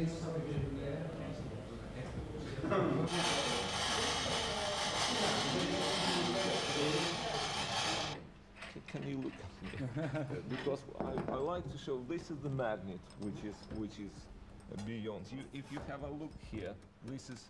Can you look at me? Because I like to show this is the magnet, which is beyond. If you have a look here, this is.